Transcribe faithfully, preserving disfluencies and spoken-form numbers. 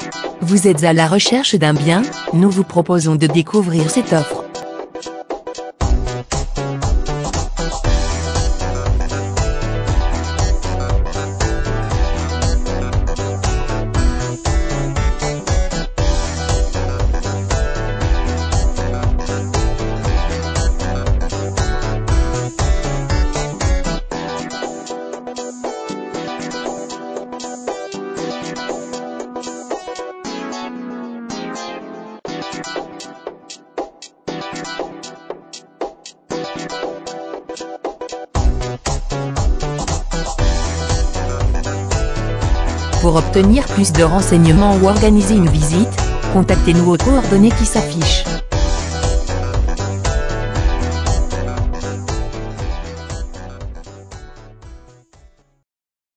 Vous êtes à la recherche d'un bien? Nous vous proposons de découvrir cette offre. Pour obtenir plus de renseignements ou organiser une visite, contactez-nous aux coordonnées qui s'affichent.